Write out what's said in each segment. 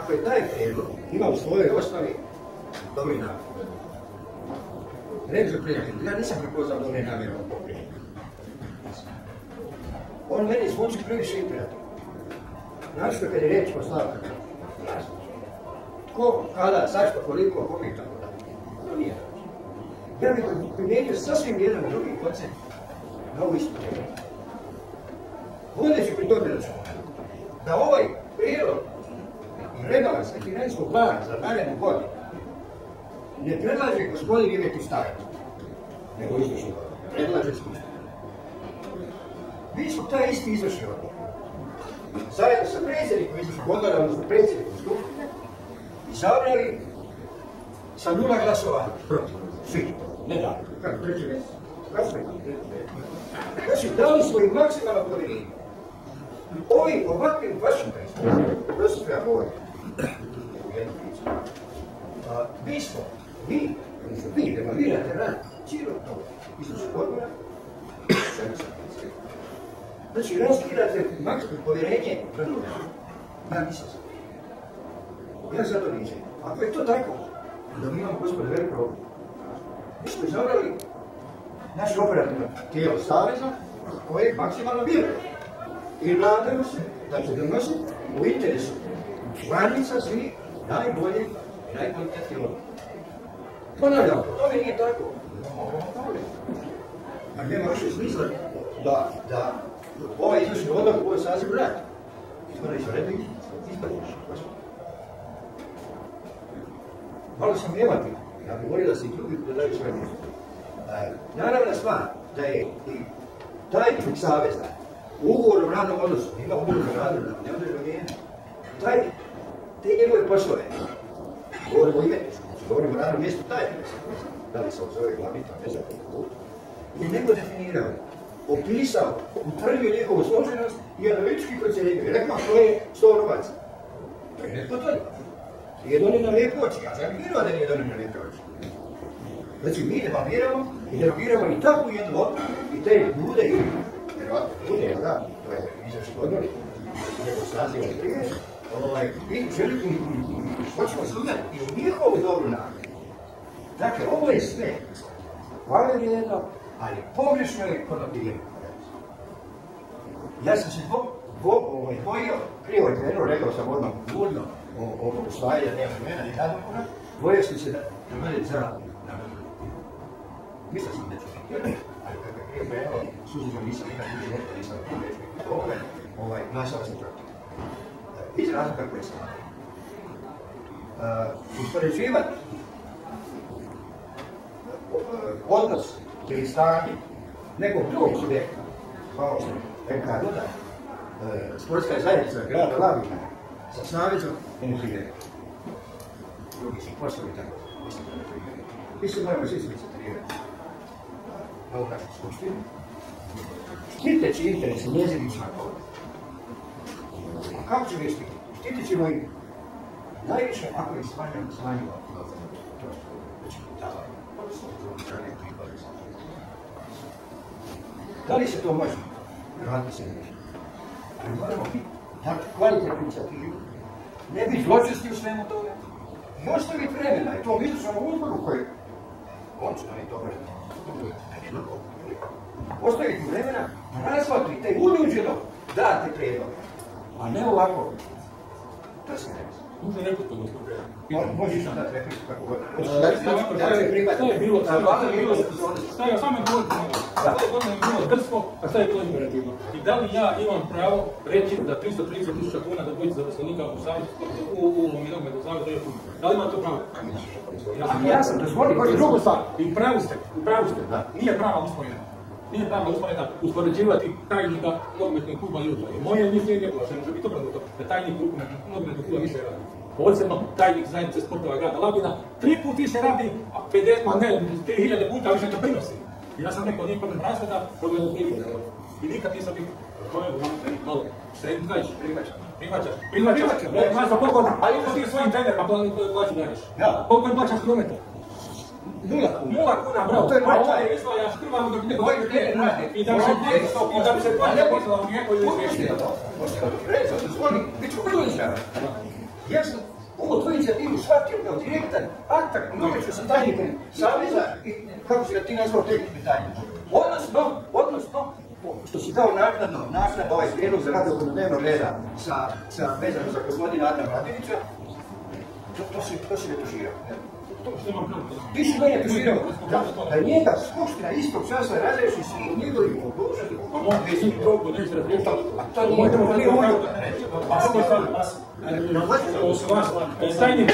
ako je taj prijedlog ima u svojoj osnovi dobri namjer. Reći prijatelj, ja nisam prepoznao dobre namjere ovog prijedloga. On meni zvuči previše imperativno. Znači kad je reč postavka, jasno. Tko, kada, zašto, koliko, koliko i tako da. To nije. Ja bih primijenio sasvim jedan drugi koncept na ovu istu temu. Vodeći pri tome da ovaj prijedlog rebalans financijskog plana za narednu godinu ne predlaže gospodin Iveti Stajić, nego izvršni odbor. Predlaže skupština. Mi smo taj isti izvršni odbor. Zajedno sa predsjednikom izvršnog odbora, odnosno predsjednikom skupštine, izabrali sa 0 glasova protiv. Svi. Ne da. Kako treći mjesec? Znači, dali smo im maksimalno povjerenje. Ovi ovakvim vašim predstavljama, prosto što ja govorim, u jednu priču, mi smo, vi devalvirate rad cijelog toga izvršnog odbora, znači, raskidate maksimalno povjerenje na druga. Ja nisam za to. Ja za to nisam. Ako je to tako, da mi imamo gospode velik problem. Mi smo izabrali naše operativno tijelo saveza koje maksimalno vjeruje. I nadamo se da će donositi u interesu članica svih najboljih i najkvalitetnijih odluka. Ponavljamo, to mi nije tako. A nema više smisla da ovaj izvršni odbor u ovoj sazivu radi. Izbora izvrednih, izbora. Malo sam nemati. Ja bih volio da se i drugi dodaju svoje mjesto. Naravna stvar da je i tajnik saveza u ugovoru o radnom odnosu, ima ugovor o radnom odnosu, ne određeno vrijeme. Te njegove poslove, govorimo o imetničku, govorimo o radnom mjestu tajnika, da li se zove glavita, ne znam kako, je nego definirao, opisao, utvrdio njegovu složenost i analitički procjenjuje. Rekao što je 100 novaca. To je netko to. Nije donio na lijepe oči, ja sam vjerovao da nije donio na lijepe oči. Znači, mi derogiramo i takvu jednu odluku i te ljude, vjerovatno ljude, jel da, to je izvršni odbor, nego saziva i prije, i želimo, hoćemo sudjeti i u njihovu dobru namjeru. Dakle, ovo je sve hvale vrijedno, ali pogrešno je konotirano. Ja sam se bojio, krivo je krenuo, rekao sam odmah burno, o usvajanju nema vremena i nadopuna, bojio sam se da mene zaradi na vrlo. Mislio sam da ću biti, ali kada je prije krenuo, suzdržao nisam nikad nije rekao, nisam glasao sam protiv. Iz razloga koje sam. Uspoređivati odnos ili stanje nekog drugog subjekta, kao što je MK Duda, sportska zajednica grada Labina, sa savezom Enefide. Drugi su poslovi tako. Mi se moramo svi skoncentrirati na ovu našu skupštinu, štiteći interese njezinih članova. A kako ćemo ih štititi? Štitit ćemo ih najviše ako ih smanjimo. Da li se to može? Vjerojatno se ne može. Ali moramo biti kvalitetni inicijativu, ne biti zločesti u svemu toga i ostaviti vremena i tom izvršnom odboru koji on će donijeti dobro. Ostaviti vremena, razmotrite i uljuđeno date prijedlog, a ne ovako. To se ne može. Može repliku, gospodine. Možeš nam dati repliku kako god. Šta je bilo? Šta je samo bilo drsko, a šta je bilo imperativno? I da li ja imam pravo reći da 330.000 kuna da dvojica zaposlenika u Savezu, u nogometnom savezu je puno? Da li ima to pravo? Ja sam dozvolio. Drugu stvar, i pravu ste, nije prava usporedba. Nije prava usporedba uspoređivati tajnika nogometnog kluba i udruge. Moje mišljenje, koja se može biti obrnuto, da tajnik nogometnog kluba više radi. Posebno tajnik zajednice sportova grada Labina 3 puta više radi, a 3.000 puta više to prinosi. Ja sam rekao, nije problem rasveta, problem je prihod. I nikad nisam bio. Malo, se prihvaćaš. Ali ti svojim trenerima plaću daješ. Koliko im plaćaš kilometar? 0 kuna, bravo. Ovo je izvajaš krvamo dok ne koji trener radi. I da bi se plaća poslala u njegov ili izvješće. Reći, bit ću vrlo izravan. Ja sam inicijativu shvatio kao direktan aktak noveću sa tajnikom Saveza i kako si ga ti nazvao tehnički tajnik. Odnosno, što si dao naknadno ovaj prijedlog za rad oko dnevnog reda vezano za gospodina Adna Mladinića, to si retuširao. Ti si ga retuširao. Da njega skupština istog časa razreši se u njegovim odlučnosti. A to nije to nije uvijek. Tajnik,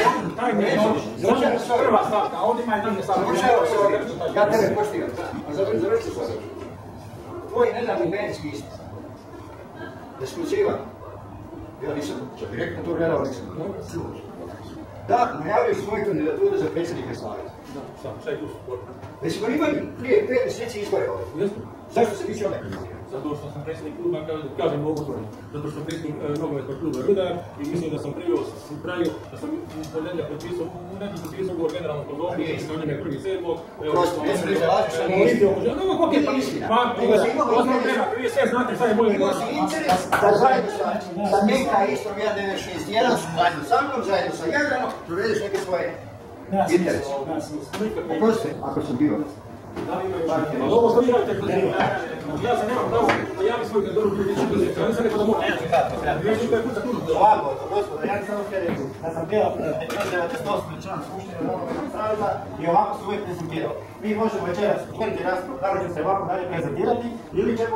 prva stavka, a ovdje ima jedna stavka. Ja tebe poštivam. A završi se sada. Tvoj nedavni medijski ispit. Ekskluzivan. Ja nisam direktno to gledao, nisam čuo. Da, najavio svoju kandidaturu za predsjednika Saveza. Šta je tu sport? Već smo imali prije 5 mjeseci izbore ovdje. Zašto se više onda kandidirao? Zato što sam predsjednik kluba, kažem otvoreno, zato što sam predsjednik nogometnog kluba Rudar i mislim da sam pravio, da sam ponedjeljak potpisao, ugovor generalnog pozornika, na njega 1.7. Prosto, ne sam reći različno, što nije istina. No, ok, pa istina. Vi sve znate šta je bolje. Imao si interes da zajedno sa NK Istrom 1961 su zajedno sa mnom, zajedno sa Jadranom, provedeš neke svoje interese. Oprosti, ako sam bio. Ovo što imate kroz ja se nemam pravo da javim svoju kandidaturu političku poziciju, ja sam rekao da moram. Ovako, gospodo, ja sam samo htio reći da sam bio 98. član Skupštine Nogometnog saveza i ovako se uvijek prezentirao. Mi možemo večeras otvoriti raspravu da li će se ovako dalje prezentirati ili ćemo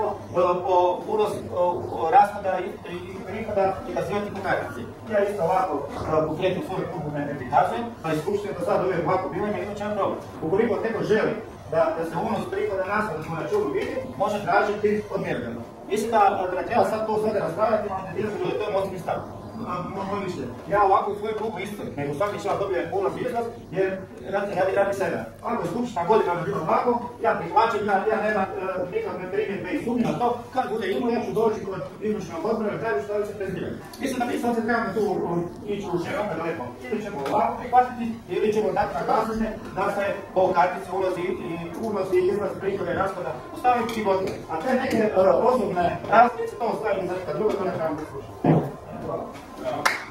o rashoda i prihoda i nazivati po kartici. Ja isto ovako konkretno svoju klubu ne prikazujem, pa i Skupštine do sada uvijek ovako bilo ima inače jedan problem. Ukoliko neko želi da se unos prihoda rashoda na računu vidi, može tražiti odmjereno. Mislim da treba sad to sve raspravljati, ali ne bilo da to je moćni stav. Moj mišljenje. Ja ovako u svoju klubu isto, nego svaki član dobije ulaz i izlaz, jer radi sebe. Ako je skupština godinama bilo ovako, ja prihvaćam, ja nemam nikakve primjedbe i sumnje na to, kad bude imao, ja ću doći kod izvršnog odbora i tražiti što li se prezentirati. Mislim da mi sad se trebamo tu ići u široko daleko. Ili ćemo ovako prihvatiti, ili ćemo dati na glasanje da se po kartici ulazi i izlaz prihoda i rashoda ostaviti i gotovo. A te neke osobne razlice, to ostaviti za neka druga, to ne trebamo da slušati. Hvala.